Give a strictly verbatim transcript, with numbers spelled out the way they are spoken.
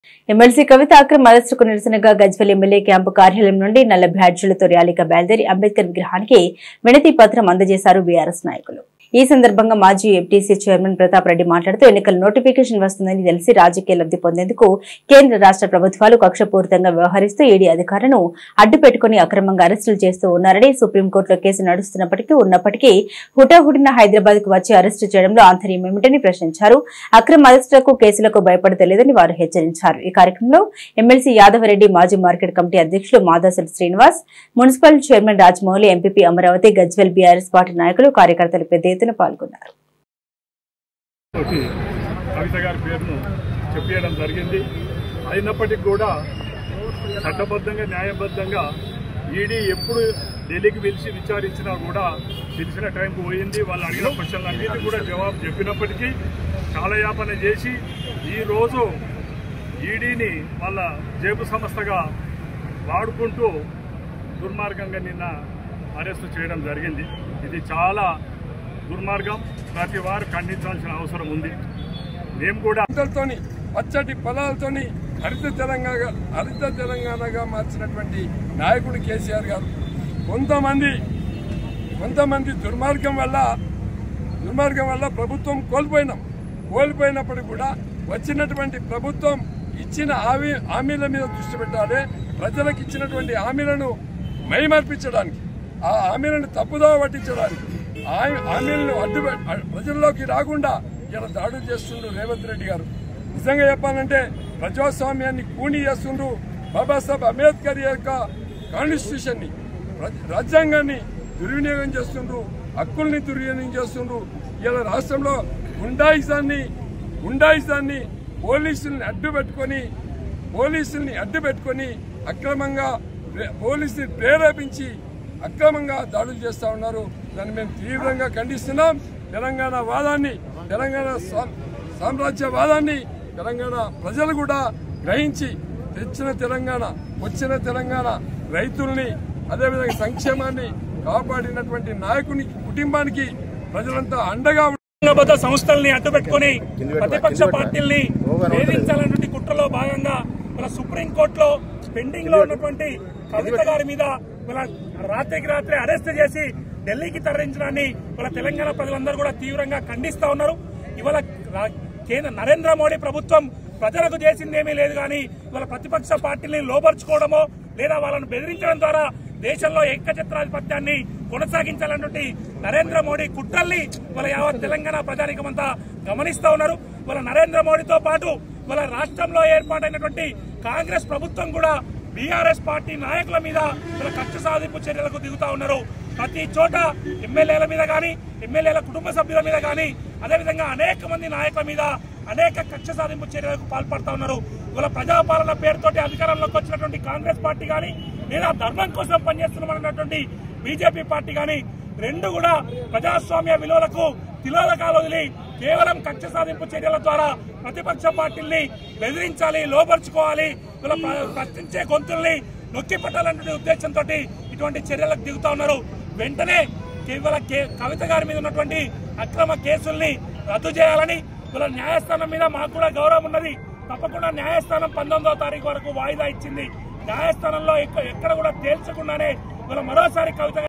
MLC కవిత అక్రమ అరెస్టుకు నిరసనగా గజ్వేల్ ఎమ్మెల్యే క్యాంపు కార్యాలయం నుండి నల్ల బ్యాడ్జీలతో ర్యాలీగా బయలుదేరి అంబేద్కర్ విగ్రహానికి వినతి పత్రం అందజేశారు బీఆర్ఎస్ నాయకులు। ఈ సందర్భంగా మాజీ ఎఫ్టీసీ చైర్మన్ ప్రతాప్ రెడ్డి మాట్లాడుతూ ఎన్నికల నోటిఫికేషన్ వస్తుందని తెలిసి రాజకీయ లబ్ధి పొందేందుకు కేంద్ర రాష్ట్ర ప్రభుత్వాలు కక్షపూరితంగా వ్యవహరిస్తూ ఈడీ అధికారులను అడ్డుపెట్టుకుని అక్రమంగా అరెస్టులు చేస్తూ ఉన్నారని, సుప్రీంకోర్టులో కేసు నడుస్తున్నప్పటికీ ఉన్నప్పటికీ హుటాహుటిన హైదరాబాద్ కు వచ్చి అరెస్టు చేయడంలో ఆంతర్యం ఏమిటని ప్రశ్నించారు। అక్రమ అరెస్టులకు కేసులకు భయపడతలేదని వారు హెచ్చరించారు। ఈ కార్యక్రమంలో ఎమ్మెల్సీ యాదవరెడ్డి, మాజీ మార్కెట్ కమిటీ అధ్యక్షులు Madasula Srinivas, municipal chairman Rajamouli, MPP Amaravati, Gajwel BRS party నాయకులు, కార్యకర్తలు పెద్ద పాల్గొన్నారు। కవిత గారి పేరును చెప్పేయడం జరిగింది। అయినప్పటికీ కూడా చట్టబద్ధంగా న్యాయబద్ధంగా ఈడీ ఎప్పుడు ఢిల్లీకి పిలిచి విచారించినా కూడా తెలిసిన టైంకు పోయింది। వాళ్ళు అడిగిన క్వశ్చన్లన్నిటి కూడా జవాబు చెప్పినప్పటికీ కాలయాపన చేసి ఈరోజు ఈడీని వాళ్ళ జేబు సంస్థగా వాడుకుంటూ దుర్మార్గంగా నిన్న అరెస్టు చేయడం జరిగింది। ఇది చాలా దుర్మార్గం, ప్రతి వారు ఖండించాల్సిన అవసరం ఉంది। మేము కూడా పచ్చటి పొలాలతోని హరిత తెలంగాణ హరిత తెలంగాణగా మార్చినటువంటి నాయకుడు కేసీఆర్ గారు కొంతమంది కొంతమంది దుర్మార్గం వల్ల దుర్మార్గం వల్ల ప్రభుత్వం కోల్పోయినాం కోల్పోయినప్పుడు కూడా వచ్చినటువంటి ప్రభుత్వం ఇచ్చిన హామీ హామీల మీద దృష్టి పెట్టాలి। ప్రజలకు ఇచ్చినటువంటి హామీలను మైమర్పించడానికి, ఆ హామీలను తప్పుదోవ పట్టించడానికి, హామీలను అడ్డు ప్రజల్లోకి రాకుండా ఇలా దాడులు చేస్తుండ్రు రేవంత్ రెడ్డి గారు। నిజంగా చెప్పాలంటే ప్రజాస్వామ్యాన్ని కూని చేస్తుండ్రు। బాబాసాహెబ్ అంబేద్కర్ యొక్క కాన్స్టిట్యూషన్ ని, రాజ్యాంగాన్ని దుర్వినియోగం చేస్తుండ్రు, హక్కుల్ని దుర్వినియోగం చేస్తుండ్రు। ఇలా రాష్ట్రంలో గుండాయిజాన్ని గుండాయిజాన్ని పోలీసుల్ని అడ్డు పెట్టుకొని పోలీసుల్ని అడ్డు పెట్టుకొని అక్రమంగా పోలీసుని ప్రేరేపించి అక్రమంగా దాడులు చేస్తూ ఉన్నారు। దాన్ని మేము తీవ్రంగా ఖండిస్తున్నాం। తెలంగాణ వాదాన్ని, తెలంగాణ సామ్రాజ్యవాదాన్ని తెలంగాణ ప్రజలు కూడా గ్రహించి తెచ్చిన తెలంగాణ, వచ్చిన తెలంగాణ రైతుల్ని, అదేవిధంగా సంక్షేమాన్ని కాపాడినటువంటి నాయకుని కుటుంబానికి ప్రజలంతా అండగా బద్ద సంస్థల్ని అడ్డుపెట్టుకుని ప్రతిపక్ష పార్టీల్ని వేధించాలన్నటువంటి కుట్రలో భాగంగా మన సుప్రీంకోర్టులో పెండింగ్ లో ఉన్నటువంటి కవిత గారి మీద మన రాత్రికి రాత్రి అరెస్ట్ చేసి ఢిల్లీకి తరలించడాన్ని మన తెలంగాణ ప్రజలందరూ కూడా తీవ్రంగా ఖండిస్తా ఉన్నారు। ఇవాళ కేంద్ర నరేంద్ర మోడీ ప్రభుత్వం ప్రజలకు చేసిందేమీ లేదు కానీ ఇవాళ ప్రతిపక్ష పార్టీని లోపరుచుకోవడమో లేదా వాళ్ళను బెదిరించడం ద్వారా దేశంలో ఏకఛత్రాధిపత్యాన్ని కొనసాగించాలన్నటువంటి నరేంద్ర మోడీ కుట్రల్ని వాళ్ళ యావత్ తెలంగాణ ప్రజానికమంతా గమనిస్తా ఉన్నారు। వాళ్ళ నరేంద్ర మోడీతో పాటు వాళ్ళ రాష్ట్రంలో ఏర్పాటైనటువంటి కాంగ్రెస్ ప్రభుత్వం కూడా బీఆర్ఎస్ పార్టీ నాయకుల మీద కక్ష సాధింపు చర్యలకు దిగుతా ఉన్నారు। ప్రతి చోట ఎమ్మెల్యేల మీద కానీ, ఎమ్మెల్యేల కుటుంబ సభ్యుల మీద కానీ, అదేవిధంగా అనేక మంది నాయకుల మీద అనేక కక్ష సాధింపు చర్యలకు పాల్పడుతూ ఉన్నారు। ఇవాళ ప్రజాపాలన పేరుతోటి అధికారంలోకి వచ్చినటువంటి కాంగ్రెస్ పార్టీ కానీ, లేదా ధర్మం కోసం పనిచేస్తున్నామన్నటువంటి బీజేపీ పార్టీ కానీ రెండు కూడా ప్రజాస్వామ్య విలువలకు తిలోదకాలు వదిలి కేవలం కక్ష సాధింపు చర్యల ద్వారా ప్రతిపక్ష పార్టీల్ని బెదిరించాలి, లోపరుచుకోవాలి, ఇలా ప్రశ్నించే గొంతుల్ని నొక్కి పెట్టాలనే ఉద్దేశంతో ఇటువంటి చర్యలకు దిగుతా ఉన్నారు। వెంటనే కేవల కవిత గారి మీద ఉన్నటువంటి అక్రమ కేసుల్ని రద్దు చేయాలని, ఇలా న్యాయస్థానం మీద మాకు కూడా గౌరవం ఉన్నది। తప్పకుండా న్యాయస్థానం పంతొమ్మిదవ తారీఖు వరకు వాయిదా ఇచ్చింది। న్యాయస్థానంలో ఎక్కడ కూడా తేల్చకుండానే ఇలా మరోసారి కవిత